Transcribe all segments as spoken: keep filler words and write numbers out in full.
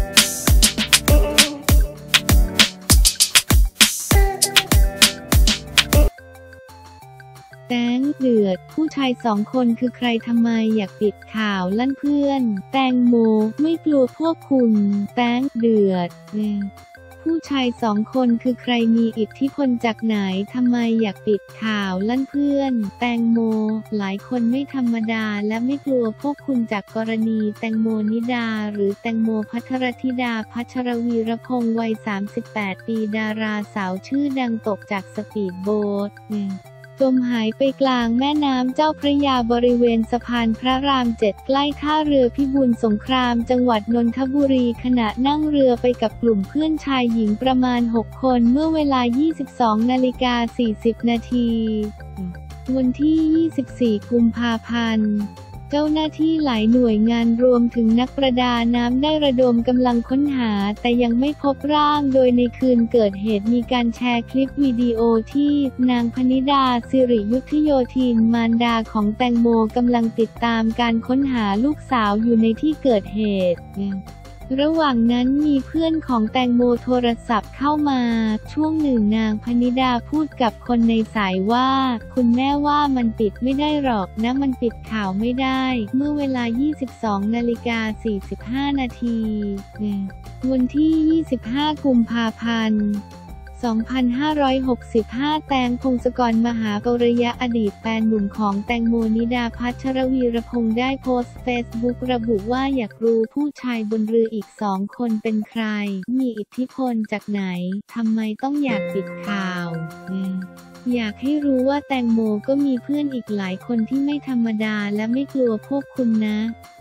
แตงเดือดผู้ชายสองคนคือใครทำไมอยากปิดข่าวลั่นเพื่อนแตงโมไม่กลัวพวกคุณแตงเดือดผู้ชายสองคนคือใครมีอิทธิพลจากไหนทำไมอยากปิดข่าวลั่นเพื่อนแตงโมหลายคนไม่ธรรมดาและไม่กลัวพวกคุณจากกรณีแตงโมนิดาหรือแตงโมภัทรธิดาพัชรวีรพงษ์วัยสามสิบแปดปีดาราสาวชื่อดังตกจากสปีดโบ๊ทจมหายไปกลางแม่น้ำเจ้าพระยาบริเวณสะพานพระรามเจ็ดใกล้ท่าเรือพิบูลสงครามจังหวัดนนทบุรีขณะนั่งเรือไปกับกลุ่มเพื่อนชายหญิงประมาณหกคนเมื่อเวลา ยี่สิบสองนาฬิกาสี่สิบนาทีวันที่ ยี่สิบสี่ กุมภาพันธ์เจ้าหน้าที่หลายหน่วยงานรวมถึงนักประดาน้ำได้ระดมกำลังค้นหาแต่ยังไม่พบร่างโดยในคืนเกิดเหตุมีการแชร์คลิปวิดีโอที่นางพนิดาสิริยุทธโยธินมารดาของแตงโมกำลังติดตามการค้นหาลูกสาวอยู่ในที่เกิดเหตุระหว่างนั้นมีเพื่อนของแตงโมโทรศัพท์เข้ามาช่วงหนึ่งนางพนิดาพูดกับคนในสายว่าคุณแม่ว่ามันปิดไม่ได้หรอกนะมันปิดข่าวไม่ได้เมื่อเวลา ยี่สิบสองนาฬิกาสี่สิบห้านาทีวันที่ ยี่สิบห้า กุมภาพันธ์สองพันห้าร้อยหกสิบห้า แตงพงศกรมหาปริยะอดีตแฟนหนุ่มของแตงโมนิดาพัชรวีรพงษ์ได้โพสต์เฟซบุ๊กระบุว่าอยากรู้ผู้ชายบนเรืออีกสองคนเป็นใครมีอิทธิพลจากไหนทำไมต้องอยากปิดข่าวอยากให้รู้ว่าแตงโมก็มีเพื่อนอีกหลายคนที่ไม่ธรรมดาและไม่กลัวพวกคุณนะ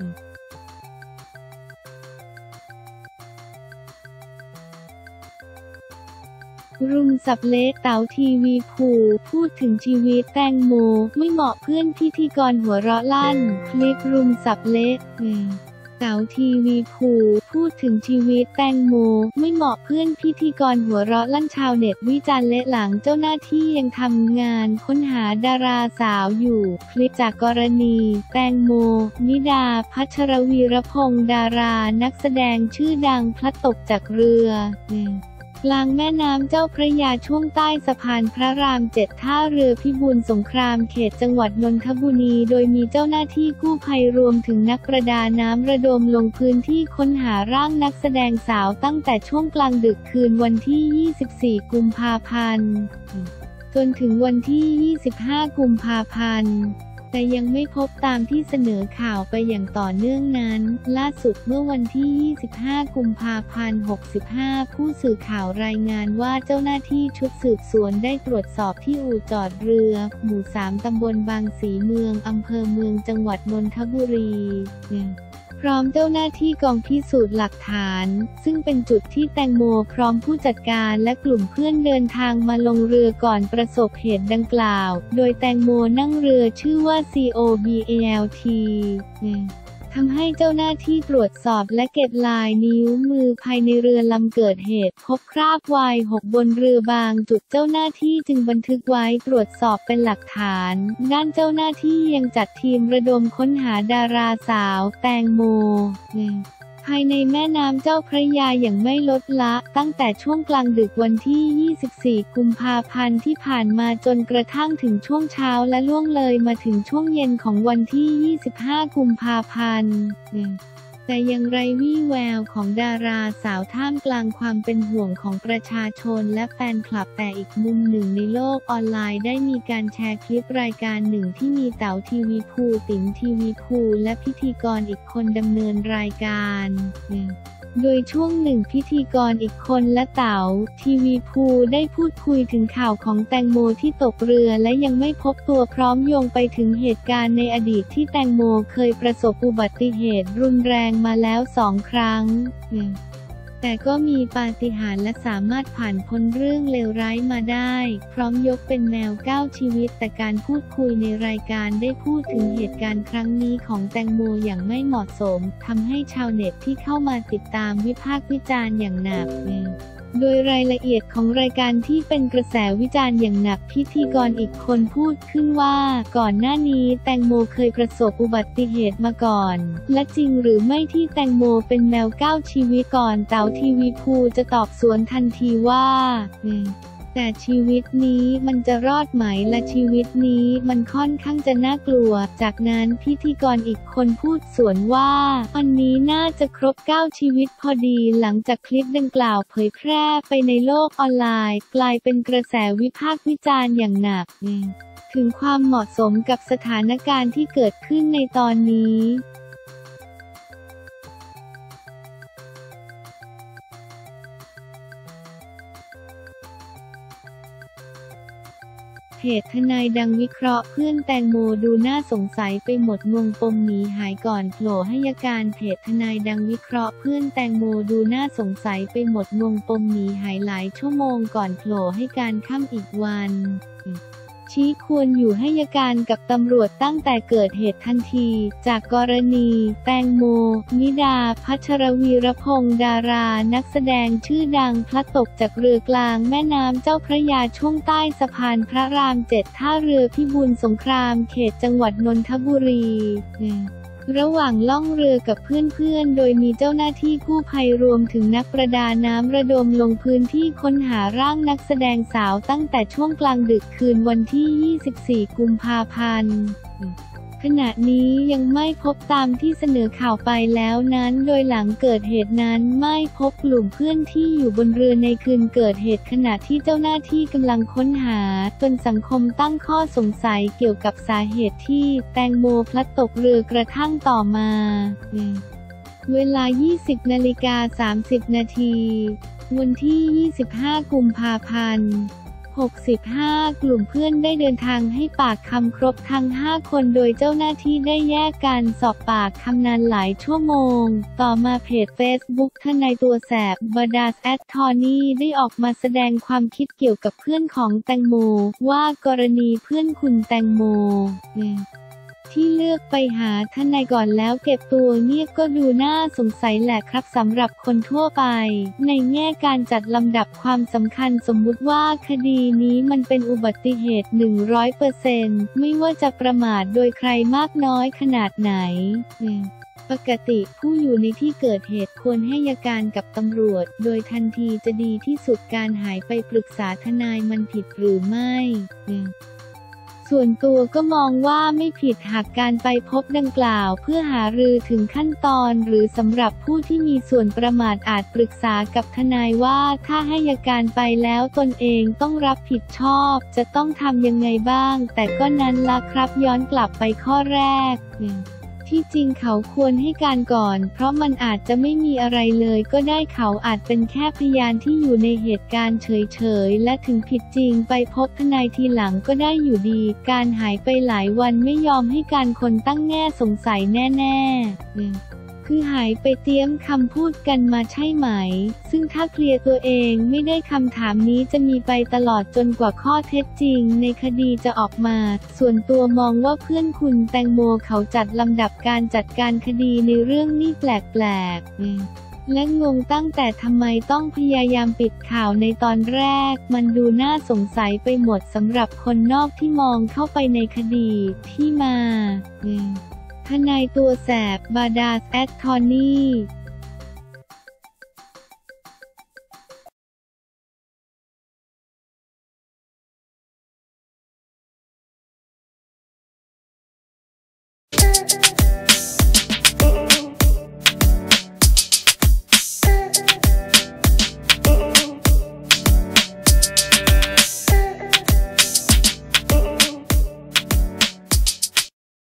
รุมสับเละเต๋าทีวีภูพูดถึงชีวิตแตงโมไม่เหมาะเพื่อนพิธีกรหัวเราะลั่นคลิปรุมสับเละเต๋าทีวีภูพูดถึงชีวิตแตงโมไม่เหมาะเพื่อนพิธีกรหัวเราะลั่นชาวเน็ตวิจารณ์เละหลังเจ้าหน้าที่ยังทำงานค้นหาดาราสาวอยู่คลิปจากกรณีแตงโมนิดาพัชรวีรพงษ์ดารานักแสดงชื่อดังพลัดตกจากเรือกลางแม่น้ำเจ้าพระยาช่วงใต้สะพานพระรามเจ็ดท่าเรือพิบูลสงครามเขตจังหวัดนนทบุรีโดยมีเจ้าหน้าที่กู้ภัยรวมถึงนักประดาน้ำระดมลงพื้นที่ค้นหาร่างนักแสดงสาวตั้งแต่ช่วงกลางดึกคืนวันที่ ยี่สิบสี่ กุมภาพันธ์จนถึงวันที่ ยี่สิบห้า กุมภาพันธ์แต่ยังไม่พบตามที่เสนอข่าวไปอย่างต่อเนื่องนั้นล่าสุดเมื่อวันที่ ยี่สิบห้า กุมภาพันธ์ หกสิบห้า ผู้สื่อข่าวรายงานว่าเจ้าหน้าที่ชุดสืบสวนได้ตรวจสอบที่อู่จอดเรือหมู่ สาม ตำบลบางสีเมืองอำเภอเมืองจังหวัดนนทบุรีพร้อมเจ้าหน้าที่กองพิสูจน์หลักฐานซึ่งเป็นจุดที่แตงโมพร้อมผู้จัดการและกลุ่มเพื่อนเดินทางมาลงเรือก่อนประสบเหตุดังกล่าวโดยแตงโมนั่งเรือชื่อว่า ซี โอ บี เอ แอล ที ทำให้เจ้าหน้าที่ตรวจสอบและเก็บลายนิ้วมือภายในเรือลำเกิดเหตุพบคราบไวน์หกบนเรือบางจุดเจ้าหน้าที่จึงบันทึกไว้ตรวจสอบเป็นหลักฐานด้านเจ้าหน้าที่ยังจัดทีมระดมค้นหาดาราสาวแตงโมภายในแม่น้ำเจ้าพระยาอย่างไม่ลดละตั้งแต่ช่วงกลางดึกวันที่ ยี่สิบสี่ กุมภาพันธ์ที่ผ่านมาจนกระทั่งถึงช่วงเช้าและล่วงเลยมาถึงช่วงเย็นของวันที่ ยี่สิบห้า กุมภาพันธ์แต่ยังไร้วี่แววของดาราสาวท่ามกลางความเป็นห่วงของประชาชนและแฟนคลับแต่อีกมุมหนึ่งในโลกออนไลน์ได้มีการแชร์คลิปรายการหนึ่งที่มีเต๋าทีวีภูติ๋มทีวีภูและพิธีกรอีกคนดำเนินรายการโดยช่วงหนึ่งพิธีกรอีกคนและเต๋าทีวีภูได้พูดคุยถึงข่าวของแตงโมที่ตกเรือและยังไม่พบตัวพร้อมโยงไปถึงเหตุการณ์ในอดีตที่แตงโมเคยประสบอุบัติเหตุรุนแรงมาแล้วสองครั้งแต่ก็มีปาฏิหาริย์และสามารถผ่านพ้นเรื่องเลวร้ายมาได้พร้อมยกเป็นแมวเก้าชีวิตแต่การพูดคุยในรายการได้พูดถึงเหตุการณ์ครั้งนี้ของแตงโมอย่างไม่เหมาะสมทำให้ชาวเน็ตที่เข้ามาติดตามวิพากษ์วิจารณ์อย่างหนักโดยรายละเอียดของรายการที่เป็นกระแสวิจารณ์อย่างหนักพิธีกรอีกคนพูดขึ้นว่าก่อนหน้านี้แตงโมเคยประสบอุบัติเหตุมาก่อนและจริงหรือไม่ที่แตงโมเป็นแมวเก้าชีวิตก่อนเต๋าทีวีภูจะตอบสวนทันทีว่าแต่ชีวิตนี้มันจะรอดไหมและชีวิตนี้มันค่อนข้างจะน่ากลัวจากนั้นพิธีกรอีกคนพูดสวนว่าวันนี้น่าจะครบเก้าชีวิตพอดีหลังจากคลิปดังกล่าวเผยแพร่ไปในโลกออนไลน์กลายเป็นกระแสวิพากษ์วิจารณ์อย่างหนักถึงความเหมาะสมกับสถานการณ์ที่เกิดขึ้นในตอนนี้เพจทนายดังวิเคราะห์เพื่อนแตงโมดูน่าสงสัยไปหมดงงปมหนีหายก่อนโผล่ให้ยการเพจทนายดังวิเคราะห์เพื่อนแตงโมดูน่าสงสัยไปหมดงงปมหนีหายหลายชั่วโมงก่อนโผล่ให้การค่ำอีกวันชี้ควรอยู่ให้ยการกับตำรวจตั้งแต่เกิดเหตุทันทีจากกรณีแตงโมนิดาพัชรวีรพงษ์ดารานักแสดงชื่อดังพลัดตกจากเรือกลางแม่น้ำเจ้าพระยาช่วงใต้สะพานพระรามเจ็ดท่าเรือพิบูลสงครามเขตจังหวัดนนทบุรีระหว่างล่องเรือกับเพื่อนๆโดยมีเจ้าหน้าที่กู้ภัยรวมถึงนักประดาน้ำระดมลงพื้นที่ค้นหาร่างนักแสดงสาวตั้งแต่ช่วงกลางดึกคืนวันที่ ยี่สิบสี่ กุมภาพันธ์ ขณะนี้ยังไม่พบตามที่เสนอข่าวไปแล้วนั้นโดยหลังเกิดเหตุนั้นไม่พบกลุ่มเพื่อนที่อยู่บนเรือในคืนเกิดเหตุขณะที่เจ้าหน้าที่กำลังค้นหาจนสังคมตั้งข้อสงสัยเกี่ยวกับสาเหตุที่แตงโมพลัดตกเรือกระทั่งต่อมาเวลา ยี่สิบนาฬิกาสามสิบนาทีวันที่ ยี่สิบห้า กุมภาพันธ์หกสิบห้า กลุ่มเพื่อนได้เดินทางให้ปากคำครบทั้งห้าคนโดยเจ้าหน้าที่ได้แยกการสอบปากคำนานหลายชั่วโมงต่อมาเพจเฟซบุ๊กทนายตัวแสบบาดาสแอททอร์นี่ได้ออกมาแสดงความคิดเกี่ยวกับเพื่อนของแตงโมว่ากรณีเพื่อนคุณแตงโมที่เลือกไปหาทนายก่อนแล้วเก็บตัวเงียบก็ดูน่าสงสัยแหละครับสำหรับคนทั่วไปในแง่การจัดลำดับความสำคัญสมมุติว่าคดีนี้มันเป็นอุบัติเหตุ หนึ่งร้อยเปอร์เซ็นต์ ไม่ว่าจะประมาทโดยใครมากน้อยขนาดไหนปกติผู้อยู่ในที่เกิดเหตุควรให้ยการกับตำรวจโดยทันทีจะดีที่สุดการหายไปปรึกษาทนายมันผิดหรือไม่ส่วนตัวก็มองว่าไม่ผิดหากการไปพบดังกล่าวเพื่อหารือถึงขั้นตอนหรือสำหรับผู้ที่มีส่วนประมาทอาจปรึกษากับทนายว่าถ้าให้ยการไปแล้วตนเองต้องรับผิดชอบจะต้องทำยังไงบ้างแต่ก็นั้นละครับย้อนกลับไปข้อแรกที่จริงเขาควรให้การก่อนเพราะมันอาจจะไม่มีอะไรเลยก็ได้เขาอาจเป็นแค่พยานที่อยู่ในเหตุการณ์เฉยๆและถึงผิดจริงไปพบทนายทีหลังก็ได้อยู่ดีการหายไปหลายวันไม่ยอมให้การคนตั้งแง่สงสัยแน่ๆคือหายไปเตรียมคำพูดกันมาใช่ไหมซึ่งถ้าเคลียร์ตัวเองไม่ได้คำถามนี้จะมีไปตลอดจนกว่าข้อเท็จจริงในคดีจะออกมาส่วนตัวมองว่าเพื่อนคุณแตงโมเขาจัดลำดับการจัดการคดีในเรื่องนี้แปลกๆและงงตั้งแต่ทำไมต้องพยายามปิดข่าวในตอนแรกมันดูน่าสงสัยไปหมดสำหรับคนนอกที่มองเข้าไปในคดีที่มาทนายตัวแสบบาดาสแอททอร์นี่